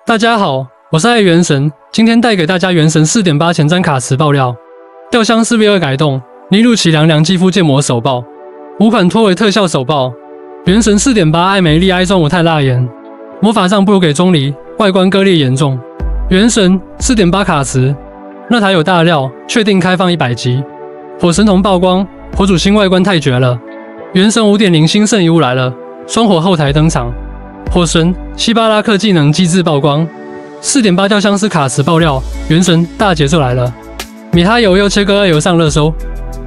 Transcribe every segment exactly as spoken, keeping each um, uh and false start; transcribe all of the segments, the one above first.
大家好，我是爱元神，今天带给大家元神 四点八 前瞻卡池爆料。吊箱四 V 二改动，尼禄奇凉凉肌肤建模首爆，五款脱为特效首爆。元神 四点八 艾梅利埃装五太辣眼，魔法杖不如给钟离，外观割裂严重。元神 四点八 卡池，那台有大料，确定开放一百集。火神童曝光，火主新外观太绝了。元神 五点零 新圣遗物来了，双火后台登场。火神希巴拉克技能机制曝光 ，四点八 吊箱式卡池爆料，元神大节奏来了。米哈游又切割二游上热搜。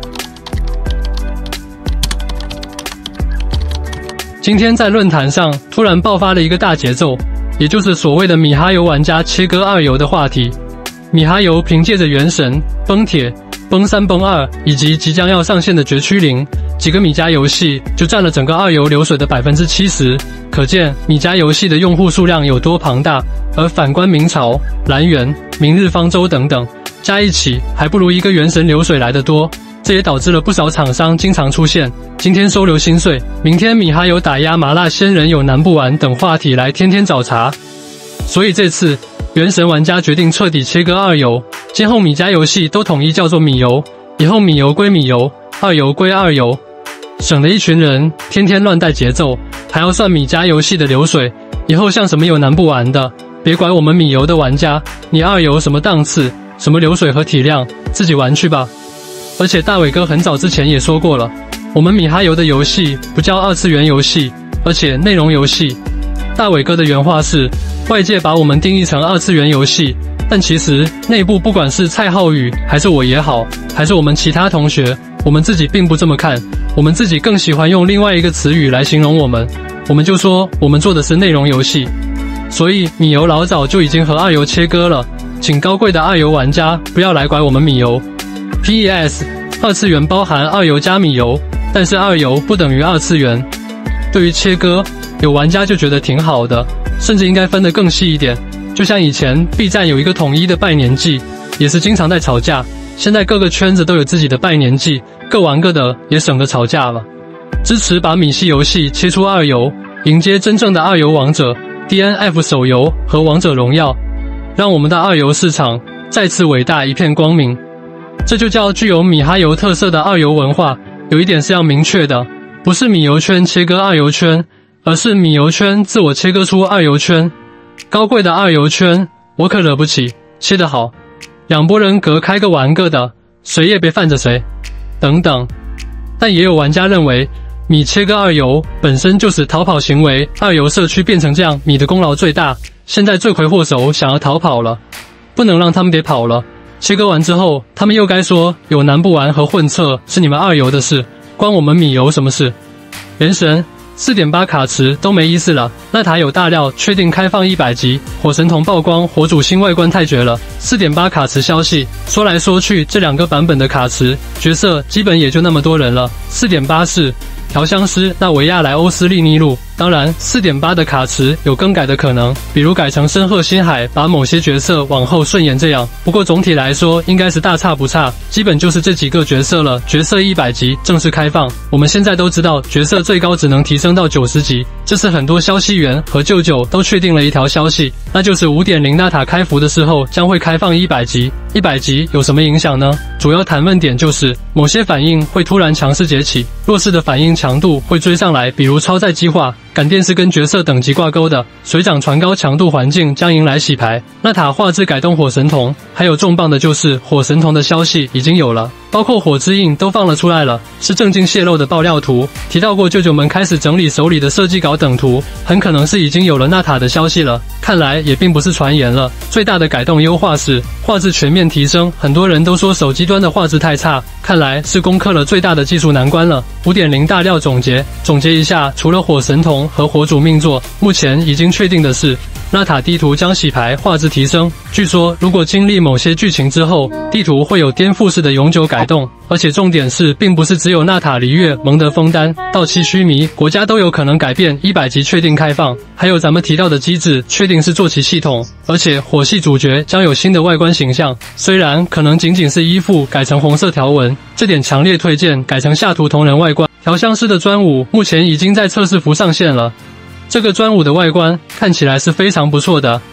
今天在论坛上突然爆发了一个大节奏，也就是所谓的米哈游玩家切割二游的话题。米哈游凭借着元神、崩铁、崩三、崩二以及即将要上线的绝区零几个米家游戏，就占了整个二游流水的 百分之七十。可见米家游戏的用户数量有多庞大，而反观明朝、蓝源、明日方舟等等，加一起还不如一个元神流水来得多。这也导致了不少厂商经常出现今天收流心碎，明天米哈游打压麻辣鲜人有难不完等话题来天天找茬。所以这次元神玩家决定彻底切割二游，今后米家游戏都统一叫做米游，以后米游归米游，二游归二游，省了一群人天天乱带节奏，还要算米家游戏的流水。以后像什么有难不完的，别拐我们米游的玩家，你二游什么档次，什么流水和体量，自己玩去吧。而且大伟哥很早之前也说过了，我们米哈游的游戏不叫二次元游戏，而且内容游戏。大伟哥的原话是，外界把我们定义成二次元游戏，但其实内部不管是蔡浩宇还是我也好，还是我们其他同学，我们自己并不这么看，我们自己更喜欢用另外一个词语来形容我们，我们就说我们做的是内容游戏。所以米游老早就已经和二游切割了，请高贵的二游玩家不要来拐我们米游。P E S 二次元包含二游加米游，但是二游不等于二次元。对于切割，有玩家就觉得挺好的，甚至应该分得更细一点。就像以前 B 站有一个统一的拜年季，也是经常在吵架。现在各个圈子都有自己的拜年季，各玩各的，也省得吵架了。支持把米系游戏切出二游，迎接真正的二游王者 D N F 手游和王者荣耀，让我们的二游市场再次伟大一片光明。这就叫具有米哈游特色的二游文化。有一点是要明确的，不是米游圈切割二游圈，而是米游圈自我切割出二游圈。高贵的二游圈，我可惹不起，切得好，两拨人格开个玩个的，谁也别犯着谁，等等。但也有玩家认为，米切割二游本身就是逃跑行为，二游社区变成这样，米的功劳最大，现在罪魁祸首想要逃跑了，不能让他们别跑了。切割完之后，他们又该说有难不完和混测是你们二游的事，关我们米游什么事？元神 四点八 卡池都没意思了，那塔有大料，确定开放一百集。火神童曝光，火主新外观太绝了。四点八 卡池消息，说来说去，这两个版本的卡池角色基本也就那么多人了。四点八 是调香师纳维亚莱欧斯利尼路，当然 四点八 的卡池有更改的可能，比如改成深壑星海，把某些角色往后顺延这样。不过总体来说应该是大差不差，基本就是这几个角色了。角色一百集正式开放，我们现在都知道角色最高只能提升到九十集，这是很多消息源和舅舅都确定了一条消息，那就是 五点零 纳塔开服的时候将会开放一百集。一百集有什么影响呢？主要谈论点就是某些反应会突然强势崛起，弱势的反应强度会追上来，比如超载激化、感电是跟角色等级挂钩的，水涨船高强度环境将迎来洗牌。纳塔画质改动火神童，还有重磅的就是火神童的消息已经有了，包括火之印都放了出来了，是正经泄露的爆料图。提到过舅舅们开始整理手里的设计稿等图，很可能是已经有了纳塔的消息了，看来也并不是传言了。最大的改动优化是画质全面提升，很多人都说手机端的画质太差，看来是攻克了最大的技术难关了。 五点零 大料总结总结一下，除了火神童和火主命座，目前已经确定的是纳塔地图将洗牌，画质提升。据说如果经历某些剧情之后，地图会有颠覆式的永久改动，而且重点是并不是只有纳塔、璃月、蒙德枫丹、到期须弥国家都有可能改变。一百集确定开放，还有咱们提到的机制确定是坐骑系统，而且火系主角将有新的外观形象，虽然可能仅仅是衣服改成红色条纹，这点强烈推荐改成下图同人外观。调香师的专武目前已经在测试服上线了，这个专武的外观看起来是非常不错的。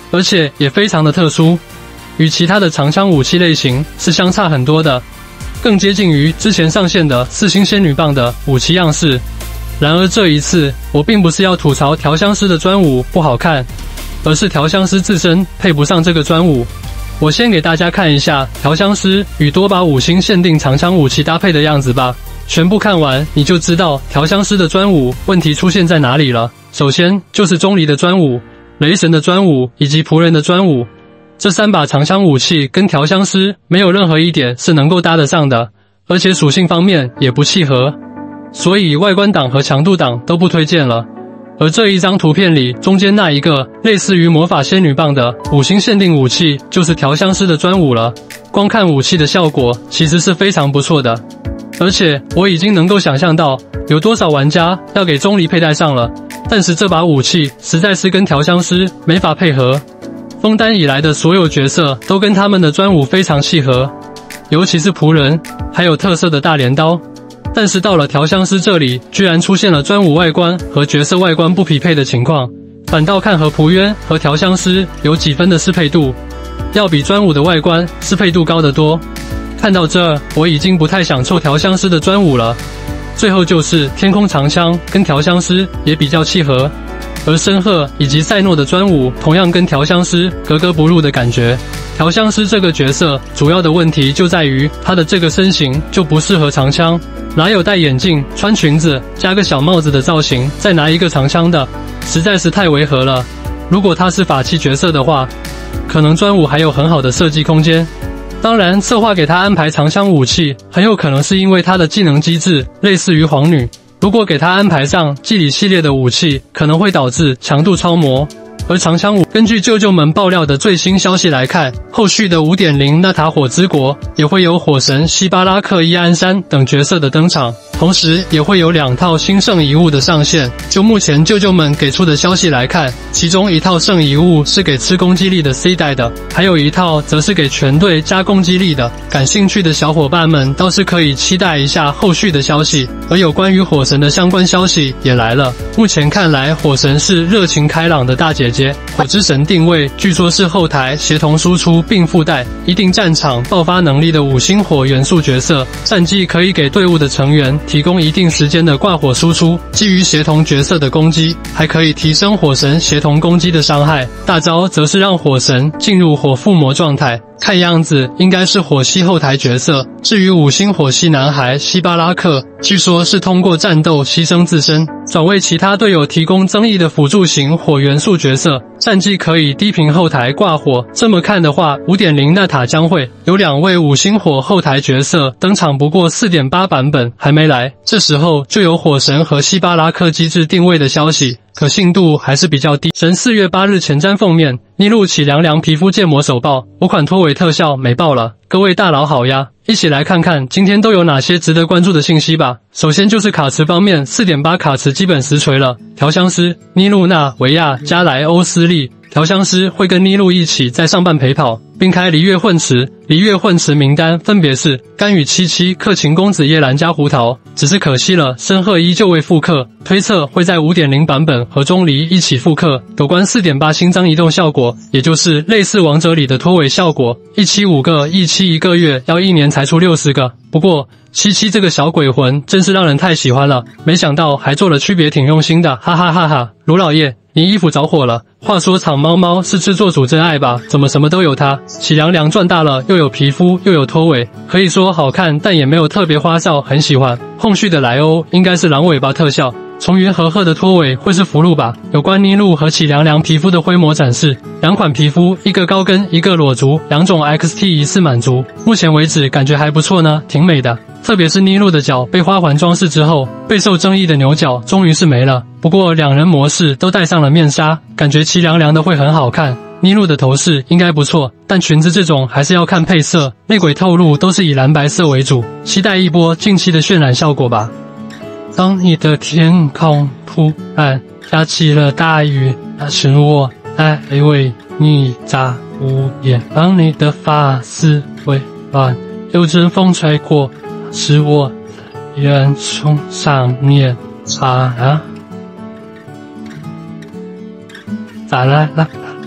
而且也非常的特殊，与其他的长枪武器类型是相差很多的，更接近于之前上线的四星仙女棒的武器样式。然而这一次，我并不是要吐槽调香师的专武不好看，而是调香师自身配不上这个专武。我先给大家看一下调香师与多把五星限定长枪武器搭配的样子吧。全部看完你就知道调香师的专武问题出现在哪里了。首先就是钟离的专武、雷神的专武以及仆人的专武，这三把长枪武器跟调香师没有任何一点是能够搭得上的，而且属性方面也不契合，所以外观档和强度档都不推荐了。而这一张图片里中间那一个类似于魔法仙女棒的五星限定武器就是调香师的专武了，光看武器的效果其实是非常不错的。而且我已经能够想象到有多少玩家要给钟离佩戴上了，但是这把武器实在是跟调香师没法配合。枫丹以来的所有角色都跟他们的专武非常契合，尤其是仆人，还有特色的大镰刀。但是到了调香师这里，居然出现了专武外观和角色外观不匹配的情况，反倒看和仆渊和调香师有几分的适配度，要比专武的外观适配度高得多。看到这儿，我已经不太想凑调香师的专武了。最后就是天空长枪跟调香师也比较契合，而申鹤以及赛诺的专武同样跟调香师格格不入的感觉。调香师这个角色主要的问题就在于他的这个身形就不适合长枪，哪有戴眼镜、穿裙子、加个小帽子的造型再拿一个长枪的，实在是太违和了。如果他是法器角色的话，可能专武还有很好的设计空间。当然，策划给他安排长枪武器，很有可能是因为他的技能机制类似于皇女，如果给他安排上祭礼系列的武器，可能会导致强度超模。而长枪武，根据舅舅们爆料的最新消息来看，后续的 五点零 纳塔火之国也会有火神希巴拉克伊安山等角色的登场，同时也会有两套新圣遗物的上线。就目前舅舅们给出的消息来看，其中一套圣遗物是给吃攻击力的 C 代的，还有一套则是给全队加攻击力的。感兴趣的小伙伴们倒是可以期待一下后续的消息。而有关于火神的相关消息也来了，目前看来火神是热情开朗的大姐姐，火之神定位据说是后台协同输出并附带一定战场爆发能力的五星火元素角色，战绩可以给队伍的成员提供一定时间的挂火输出，基于协同角色的攻击，还可以提升火神协同攻击的伤害。大招则是让火神进入火附魔状态，看样子应该是火系后台角色。至于五星火系男孩希巴拉克，据说是通过战斗牺牲自身，转为其他队友提供增益的辅助型火元素角色，战绩可以低频后台挂火。这么看的话 ，五点零 纳塔将会有两位五星火后台角色登场，不过 四点八 版本还没来，这时候就有火神和希巴拉克机制定位的消息，可信度还是比较低。神四月八日前瞻封面，逆路起凉凉皮肤建模首爆，五款脱尾特效美爆了，各位大佬好呀！一起来看看今天都有哪些值得关注的信息吧。首先就是卡池方面 ，四点八 卡池基本实锤了，调香师、妮露娜、维亚、加莱欧斯利。调香师会跟妮露一起在上半陪跑，并开璃月混池。璃月混池名单分别是甘雨七七、克勤公子叶兰加胡桃，只是可惜了，申鹤依旧未复刻，推测会在 五点零 版本和钟离一起复刻。有关 四点八 新增移动效果，也就是类似王者里的脱尾效果，一期五个，一期一个月，要一年才出六十个。不过七七这个小鬼魂真是让人太喜欢了，没想到还做了区别，挺用心的，哈哈哈哈！卢老爷，你衣服着火了。话说厂猫猫是制作组真爱吧？怎么什么都有它？喜凉凉赚大了，又有皮肤又有脱尾，可以说好看，但也没有特别花哨，很喜欢。后续的莱欧应该是狼尾巴特效，从云和鹤的脱尾会是福禄吧？有关妮露和喜凉凉皮肤的灰模展示，两款皮肤，一个高跟，一个裸足，两种 X T 一次满足。目前为止感觉还不错呢，挺美的。特别是妮露的脚被花环装饰之后，备受争议的牛角终于是没了。不过两人模式都戴上了面纱，感觉凄凉凉的会很好看。妮露的头饰应该不错，但裙子这种还是要看配色，内鬼透露都是以蓝白色为主，期待一波近期的渲染效果吧。当你的天空突然下起了大雨，那是我在为你眨午夜，当你的发丝微乱，有阵风吹过，是我在远从上面擦啊，再来啦，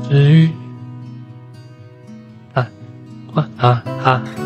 治愈。啊，啊啊啊！